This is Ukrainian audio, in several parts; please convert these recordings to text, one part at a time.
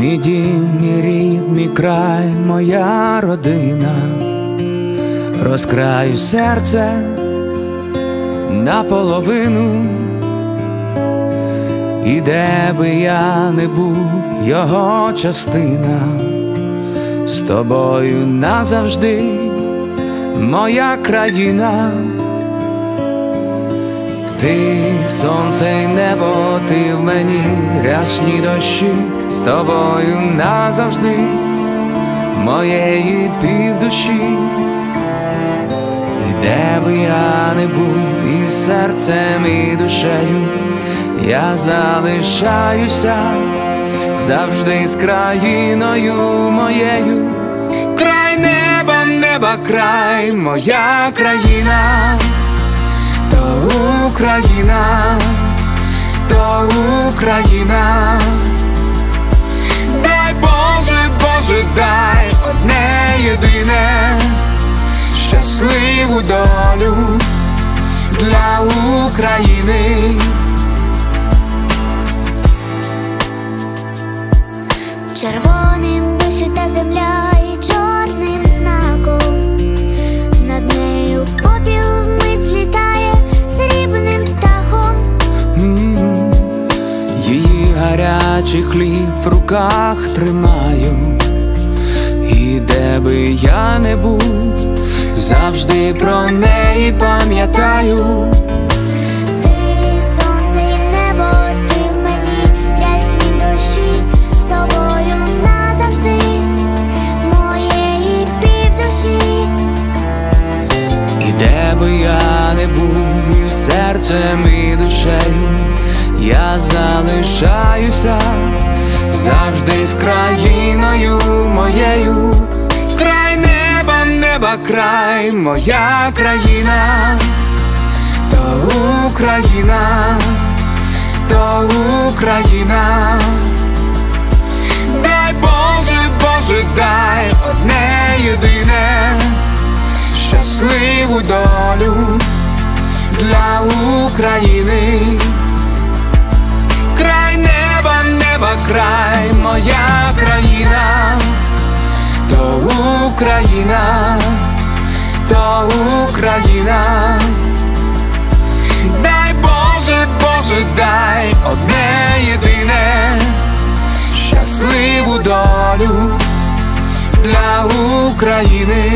Мій дім, мій рід, мій край, моя родина. Розкраю серце наполовину, і де би я не був, його частина. З тобою назавжди, моя країна. Ти сонце й небо, ти в мені, рясні дощі. З тобою назавжди, моєї півдуші. І де би я не був, із серцем і душею, я залишаюся завжди з країною моєю. Край неба, неба край, моя країна. То Україна, то Україна. Дай Боже, Боже, дай одне єдине, щасливу долю для України. Червоним вишита земля і чорним знаком, над нею попіл вмить злітає срібним птахом. Її гарячий хліб в руках тримаю, і де би я не був, завжди про неї пам'ятаю. Ти сонце і небо, ти в мені, рясні дощі. З тобою назавжди, моєї півдуші. І де би я не був, із серцем і душею, я залишаюся завжди з країною моєю. Край неба, неба край, моя країна. То Україна, то Україна. Дай Боже, Боже, дай одне єдине, щасливу долю для України. Край неба, неба край, моя країна. То Україна, то Україна. Дай Боже, Боже, дай одне єдине, щасливу долю для України.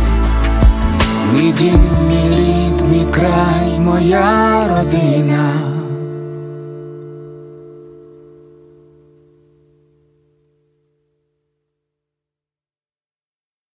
Мій дім, мій рід, мій край, моя родина.